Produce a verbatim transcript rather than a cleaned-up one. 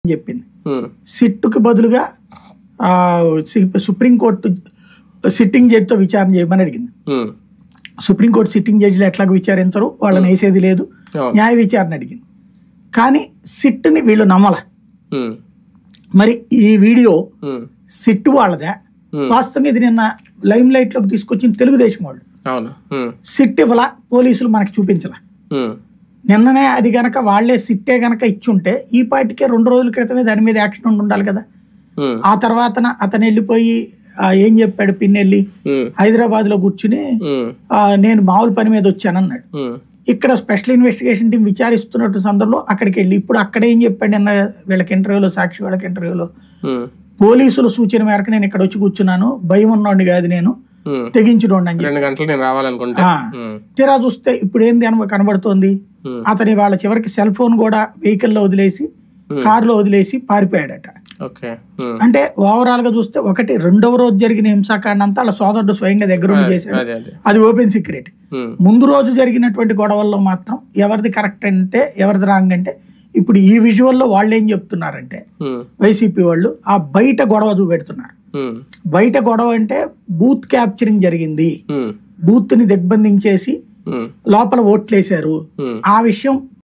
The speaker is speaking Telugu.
చెప్పింది. సిట్టుకు బదులుగా సుప్రీంకోర్టు సిట్టింగ్ జడ్జితో విచారణ చేయమని అడిగింది. సుప్రీంకోర్టు సిట్టింగ్ జడ్జిలు ఎట్లాగో విచారించరు, వాళ్ళని వేసేది లేదు, న్యాయ విచారణ అడిగింది. కానీ సిట్టుని వీళ్ళు నమ్మల. మరి ఈ వీడియో సిట్టు వాళ్ళదా? వాస్తవంగా ఇది నిన్న లైమ్ లైట్ లోకి తీసుకొచ్చిన తెలుగుదేశం వాళ్ళు. సిట్ ఇవ్వాల, పోలీసులు మనకి చూపించాల. నిన్ననే అది గనక వాళ్లే సిట్టే గనక ఇచ్చుంటే ఈ పాటికే రెండు రోజుల క్రితమే దాని మీద యాక్షన్ ఉండాలి కదా. ఆ తర్వాత అతను వెళ్ళిపోయి ఏం చెప్పాడు, పిన్నెల్లి హైదరాబాద్ లో కూర్చుని నేను మామూలు పని మీద వచ్చానన్నాడు. ఇక్కడ స్పెషల్ ఇన్వెస్టిగేషన్ టీం విచారిస్తున్నట్టు సందర్భంలో అక్కడికి వెళ్ళి ఇప్పుడు అక్కడ ఏం చెప్పాడు నిన్న వీళ్ళకి ఇంటర్వ్యూలో, సాక్షి వాళ్ళకి ఇంటర్వ్యూలో, పోలీసుల సూచన మేరకు నేను ఇక్కడ వచ్చి కూర్చున్నాను, భయం ఉన్నోండి కాదు, నేను తెగించుకోండి అని చెప్పి. తీరా చూస్తే ఇప్పుడు ఏంది అని కనబడుతోంది, అతని వాళ్ళ చివరికి సెల్ ఫోన్ కూడా వెహికల్ లో వదిలేసి కారులో వదిలేసి పారిపోయాడట. అంటే ఓవరాల్ గా చూస్తే ఒకటి రెండవ రోజు జరిగిన హింసాకాండ అంతా వాళ్ళ సోదరుడు స్వయంగా దగ్గరుండి చేశాడు, అది ఓపెన్ సీక్రెట్. ముందు రోజు జరిగినటువంటి గొడవల్లో మాత్రం ఎవరిది కరెక్ట్ అంటే ఎవరిది రాంగ్ అంటే ఇప్పుడు ఈ విజువల్లో వాళ్ళు ఏం చెప్తున్నారంటే వైసీపీ వాళ్ళు ఆ బయట గొడవ చూపెడుతున్నారు. బయట గొడవ అంటే బూత్ క్యాప్చరింగ్ జరిగింది, బూత్ ని దిగ్బంధించేసి లోపల ఓట్లేశారు, ఆ విషయం